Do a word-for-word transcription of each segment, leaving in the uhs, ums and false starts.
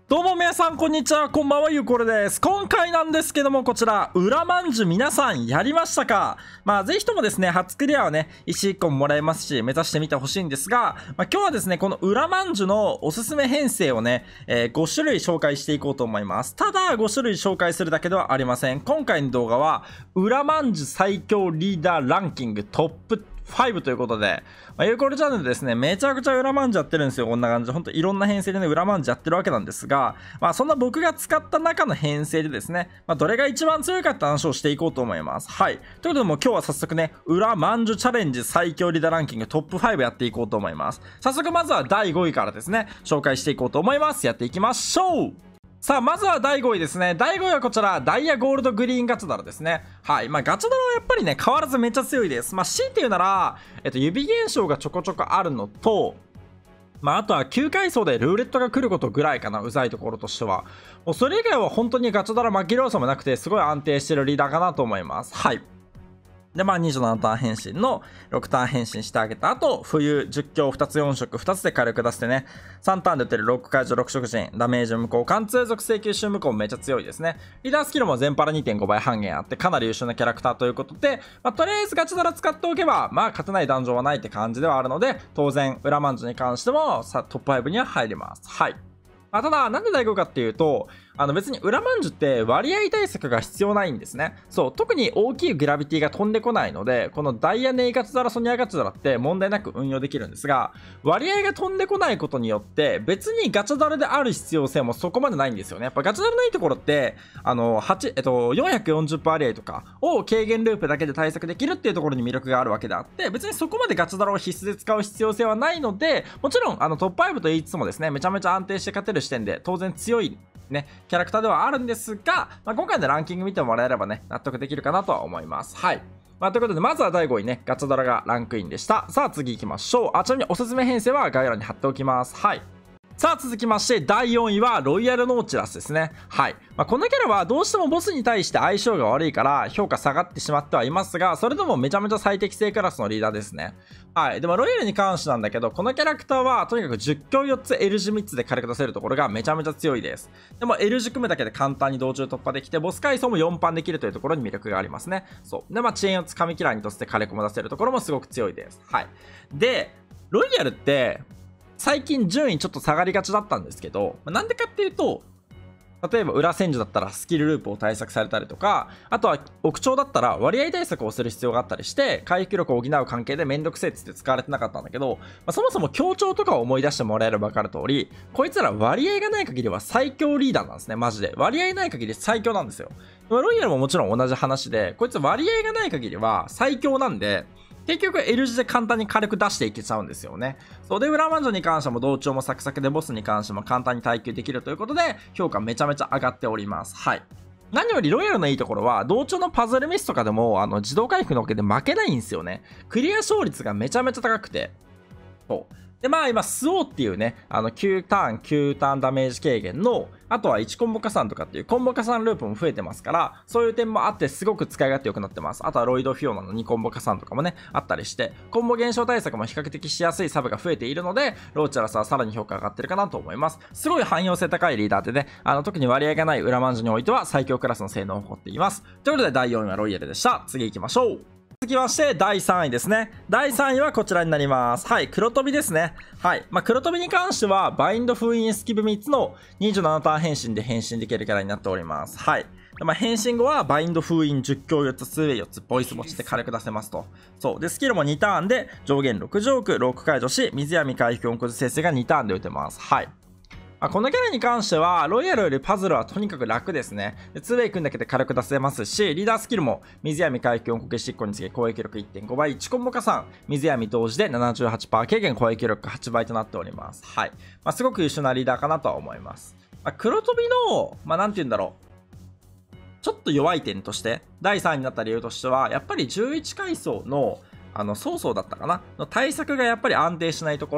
どうも皆さんこんにちは、こんばんは、ゆうこれです。今回なんですけども、こちら裏まんじゅう皆さんやりましたか？まあぜひともですね、初クリアはね石いっこももらえますし、目指してみてほしいんですが、まあ、今日はですねこの裏まんじゅうのおすすめ編成をね、えー、ごしゅるい紹介していこうと思います。ただごしゅるい紹介するだけではありません。今回の動画は裏まんじゅう最強リーダーランキングトップごということで、まあ、ゆうこれチャンネルですね、めちゃくちゃ裏まんじゅうやってるんですよ。こんな感じで、ほんといろんな編成でね、裏まんじゅうやってるわけなんですが、まあそんな僕が使った中の編成でですね、まあどれが一番強いかって話をしていこうと思います。はい。ということでもう今日は早速ね、裏まんじゅうチャレンジ最強リーダーランキングトップごやっていこうと思います。早速まずはだいごいからですね、紹介していこうと思います。やっていきましょう。さあ、まずはだいごいですね。だいごいはこちら、ダイヤゴールドグリーンガチャダラですね。はい。まあ、ガチャダラはやっぱりね、変わらずめっちゃ強いです。まあ、強いて言うなら、えっと、指現象がちょこちょこあるのと、まあ、あとはきゅうかいそうでルーレットが来ることぐらいかな、うざいところとしては。もうそれ以外は本当にガチャダラ負ける要素もなくて、すごい安定してるリーダーかなと思います。はい。で、まあ、にじゅうななターン変身のろくターン変身してあげた後、冬じゅっ強ふたつよん色ふたつで火力出してね、さんターンで打てるロック解除ろく色陣、ダメージ無効、貫通属性吸収無効もめっちゃ強いですね。リーダースキルも全パラ にてんご 倍半減あって、かなり優秀なキャラクターということで、まあ、とりあえずガチャダラ使っておけば、まあ、勝てないダンジョンはないって感じではあるので、当然、裏まんじゅうに関してもさトップごには入ります。はい。まあ、ただ、なんでだいごいかっていうと、あの別に裏まんじゅうって割合対策が必要ないんですね。そう、特に大きいグラビティが飛んでこないので、このダイヤネイガチャダラソニアガチャダラって問題なく運用できるんですが、割合が飛んでこないことによって、別にガチャダラである必要性もそこまでないんですよね。やっぱガチャダラのいいところって、あの、はち、えっと、よんひゃくよんじゅうパーセント割合とかを軽減ループだけで対策できるっていうところに魅力があるわけであって、別にそこまでガチャダラを必須で使う必要性はないので、もちろん、あのトップごと言いつつもですね、めちゃめちゃ安定して勝てる視点で、当然強いね、キャラクターではあるんですが、まあ、今回のランキング見てもらえればね、納得できるかなとは思います。はい。まあ、ということで、まずはだいごいね、ガチャダラがランクインでした。さあ、次行きましょう。あ、ちなみにおすすめ編成は概要欄に貼っておきます。はい。さあ続きましてだいよんいはロイヤルノーチラスですね。はい。まあ、このキャラはどうしてもボスに対して相性が悪いから評価下がってしまってはいますが、それでもめちゃめちゃ最適性クラスのリーダーですね。はい。でもロイヤルに関してなんだけど、このキャラクターはとにかくじゅっ強よっつ L 字みっつで火力出せるところがめちゃめちゃ強いです。でも L 字組むだけで簡単に道中突破できて、ボス階層もよんパンできるというところに魅力がありますね。そう。で、まあ遅延をつかみキラーにとって火力も出せるところもすごく強いです。はい。で、ロイヤルって、最近順位ちょっと下がりがちだったんですけど、なんでかっていうと、例えば裏戦時だったらスキルループを対策されたりとか、あとは屋上だったら割合対策をする必要があったりして、回復力を補う関係でめんどくせえっつって使われてなかったんだけど、まあ、そもそも強調とかを思い出してもらえれば分かる通り、こいつら割合がない限りは最強リーダーなんですね、マジで。割合ない限り最強なんですよ。ロイヤルももちろん同じ話で、こいつ割合がない限りは最強なんで、結局 L 字で簡単に火力出していけちゃうんですよね。そうで、裏まんじゅうに関しても同調もサクサクで、ボスに関しても簡単に耐久できるということで、評価めちゃめちゃ上がっております。はい。何よりロイヤルのいいところは、同調のパズルミスとかでも、あの、自動回復のおかげで負けないんですよね。クリア勝率がめちゃめちゃ高くて。そう。で、まあ今、スオーっていうね、あのきゅうターン、きゅうターンダメージ軽減の、あとはいちコンボ加算とかっていうコンボ加算ループも増えてますから、そういう点もあってすごく使い勝手良くなってます。あとはロイド・フィオナのにコンボ加算とかもね、あったりして、コンボ減少対策も比較的しやすいサブが増えているので、ローチャラスはさらに評価上がってるかなと思います。すごい汎用性高いリーダーでね、あの特に割合がない裏まんじゅうにおいては最強クラスの性能を誇っています。ということでだいよんいはロイヤルでした。次行きましょう。続きましてだいさんいですね。だいさんいはこちらになります。はい、黒飛びですね。はい。まあ、黒飛びに関しては、バインド封印スキブみっつのにじゅうななターン変身で変身できるキャラになっております。はい。まあ、変身後は、バインド封印じゅっ強よっつ、スウェイよっつ、ボイス持ちで火力出せますと。そう。で、スキルもにターンで上限ろくジョーク、ロック解除し、水闇回復温骨生成がにターンで打てます。はい。まあ、このキャラに関しては、ロイヤルよりパズルはとにかく楽ですね。で ツーウェイ 組んだけで火力出せますし、リーダースキルも水闇回復よんこけしっこにつけ攻撃力 いってんご 倍、いちコンボ加算、水闇同時で ななじゅうはちパーセント 軽減攻撃力はちばいとなっております。はい。まあ、すごく優秀なリーダーかなとは思います。まあ、黒飛びの、まあ、なんて言うんだろう。ちょっと弱い点として、だいさんいになった理由としては、やっぱりじゅういち階層の、あの、曹操だったかなの対策がやっぱり安定しないところ。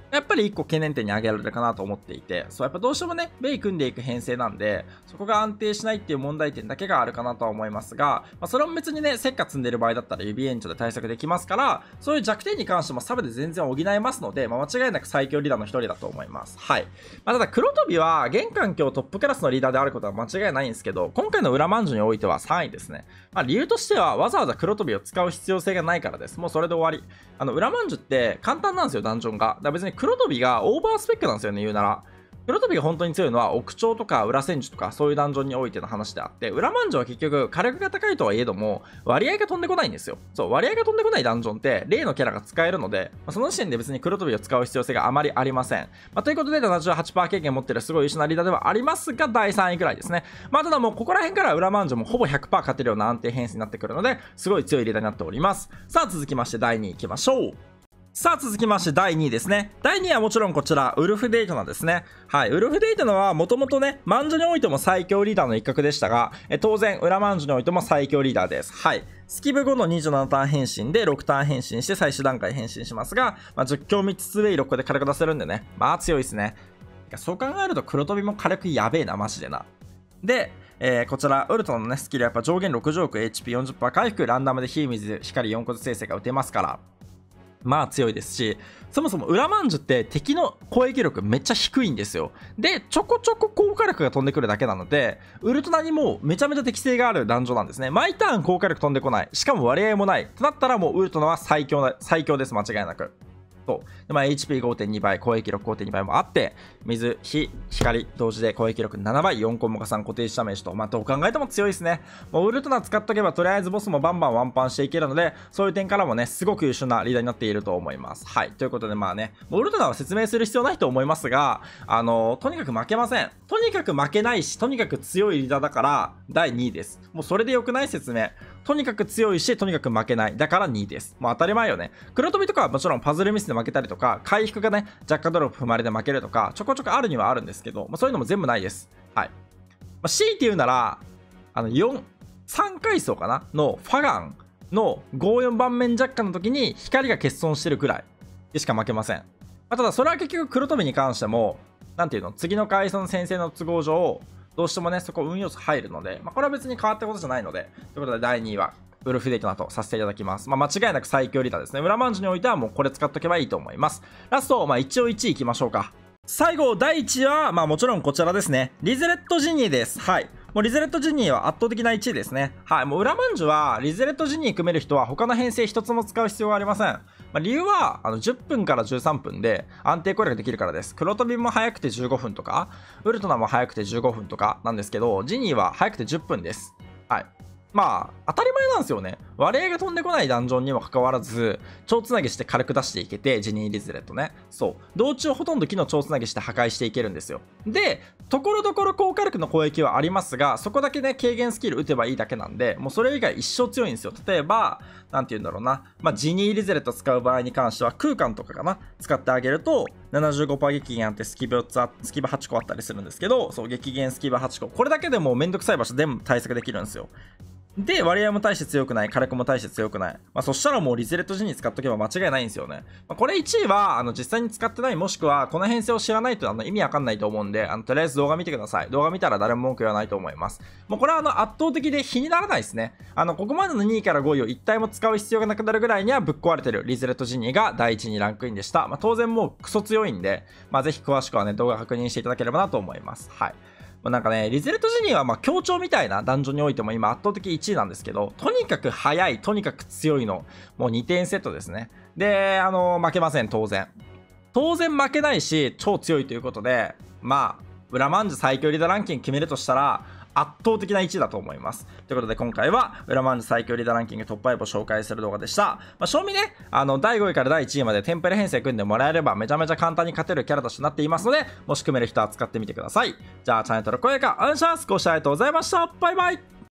やっぱり一個懸念点に挙げられるかなと思っていて、そう、やっぱどうしてもね、ベイ組んでいく編成なんで、そこが安定しないっていう問題点だけがあるかなとは思いますが、まあ、それも別にね、石化積んでる場合だったら指延長で対策できますから、そういう弱点に関してもサブで全然補えますので、まあ、間違いなく最強リーダーの一人だと思います。はい。まあ、ただ、黒飛びは、現環境トップクラスのリーダーであることは間違いないんですけど、今回の裏マンジュにおいてはさんいですね。まあ、理由としては、わざわざ黒飛びを使う必要性がないからです。もうそれで終わり。あの、裏マンジュって簡単なんですよ、ダンジョンが。だから別に黒飛びがオーバースペックなんですよね、言うなら。黒飛びが本当に強いのは、奥長とか裏戦時とか、そういうダンジョンにおいての話であって、裏マンジョは結局、火力が高いとはいえども、割合が飛んでこないんですよ。そう、割合が飛んでこないダンジョンって、例のキャラが使えるので、まあ、その時点で別に黒飛びを使う必要性があまりありません。まあ、ということで、ななじゅうはちパーセント 経験持ってるすごい優秀なリーダーではありますが、だいさんいくらいですね。まあ、ただもう、ここら辺から裏マンジョもほぼ ひゃくパーセント 勝てるような安定編成になってくるので、すごい強いリーダーになっております。さあ、続きましてだいにい行きましょう。さあ続きましてだいにいですね。だいにいはもちろんこちら、ウルフデイトなんですね。はい。ウルフデイトのはもともとね、マンジュにおいても最強リーダーの一角でしたが、え当然、裏マンジュにおいても最強リーダーです。はい。スキブ後のにじゅうななターン変身でろくターン変身して最終段階変身しますが、まあ、じゅっ強みっつウェイろっこで火力出せるんでね。まあ強いですね。そう考えると黒飛びも火力やべえな、マジでな。で、えー、こちら、ウルトのね、スキルはやっぱ上限ろくじゅうおく エイチピーよんじゅっパーセント 回復、ランダムで火水、光よん個ずつ生成が打てますから、まあ強いですし、そもそも裏マンジュって敵の攻撃力めっちゃ低いんですよ。で、ちょこちょこ効果力が飛んでくるだけなので、ウルトラにもめちゃめちゃ適性があるダンジョンなんですね。毎ターン効果力飛んでこない。しかも割合もない。となったらもうウルトラは最強な、最強です、間違いなく。そうでまあ、エイチピーごてんに 倍、攻撃力 ごてんに 倍もあって、水、火、光、同時で攻撃力ななばい、よんコンボ加算固定値ダメージと、まあ、どう考えても強いですね。もうウルトラ使っとけば、とりあえずボスもバンバンワンパンしていけるので、そういう点からもね、すごく優秀なリーダーになっていると思います。はい。ということで、まあね、もうウルトラは説明する必要ないと思いますが、あのー、とにかく負けません。とにかく負けないし、とにかく強いリーダーだから、だいにいです。もうそれでよくない説明。とにかく強いし、とにかく負けない。だからにいです。もう当たり前よね。黒飛びとかはもちろんパズルミスで負けたりとか、回復がね、若干ドロップ踏まれで負けるとか、ちょこちょこあるにはあるんですけど、まあ、そういうのも全部ないです。はい。まあ、強いて言うなら、あの、よん、さん階層かなのファガンのご、よん番面若干の時に光が欠損してるくらいでしか負けません。まあ、ただそれは結局黒飛びに関しても、なんていうの、次の階層の先生の都合上、どうしてもね、そこ運要素入るので、まあ、これは別に変わったことじゃないので、ということでだいにいは、ウルフデイトナとさせていただきます。まあ、間違いなく最強リーダーですね。裏マンジュにおいてはもうこれ使っとけばいいと思います。ラスト、まあ、一応いちいいきましょうか。最後、だいいちいは、まあもちろんこちらですね。リゼレットジニーです。はい。もうリゼレットジニーは圧倒的ないちいですね。はい。もう裏マンジュは、リゼレットジニー組める人は他の編成一つも使う必要がありません。まあ、理由は、あの、じゅっぷんからじゅうさんぷんで安定攻略できるからです。黒飛びも早くてじゅうごふんとか、ウルトナも早くてじゅうごふんとかなんですけど、ジニーは早くてじゅっぷんです。はい。まあ、当たり前なんですよね。割合が飛んでこないダンジョンにもかかわらず、超つなぎして軽く出していけて、ジニー・リズレットね。そう。道中ほとんど木の超つなぎして破壊していけるんですよ。で、ところどころ高火力の攻撃はありますが、そこだけね、軽減スキル打てばいいだけなんで、もうそれ以外一生強いんですよ。例えば、なんて言うんだろうな。まあ、ジニー・リズレット使う場合に関しては、空間とかかな。使ってあげると、ななじゅうごパーセント 撃減あってスキブよっつあ、スキブはちこあったりするんですけど、そう、撃減スキブはちこ。これだけでもうめんどくさい場所全部対策できるんですよ。で、割合も大して強くない、火力も大して強くない。まあ、そしたらもうリゼレットジニー使っとけば間違いないんですよね。まあ、これいちいは、あの、実際に使ってない、もしくは、この編成を知らないと、あの、意味わかんないと思うんで、あの、とりあえず動画見てください。動画見たら誰も文句言わないと思います。もうこれは、あの、圧倒的で比にならないですね。あの、ここまでのにいからごいを一体も使う必要がなくなるぐらいにはぶっ壊れてるリゼレットジニーがだいいちにランクインでした。まあ、当然もうクソ強いんで、まあ、ぜひ詳しくはね、動画確認していただければなと思います。はい。なんかね、リゼレットジニーはまあ強調みたいなダンジョンにおいても今圧倒的いちいなんですけど、とにかく速い、とにかく強いの、もうにてんセットですね。で、あの、負けません、当然。当然負けないし、超強いということで、まあ、裏マンジュ最強リーダーランキング決めるとしたら、圧倒的ないちいだと思います。ということで今回は、裏マンジュ最強リーダーランキングトップファイブを紹介する動画でした。まあ、正味ね、あの、だいごいからだいいちいまでテンプレ編成組んでもらえれば、めちゃめちゃ簡単に勝てるキャラとしてなっていますので、もし組める人は使ってみてください。じゃあ、チャンネル登録、高評価、お願いします。ご視聴ありがとうございました。バイバイ。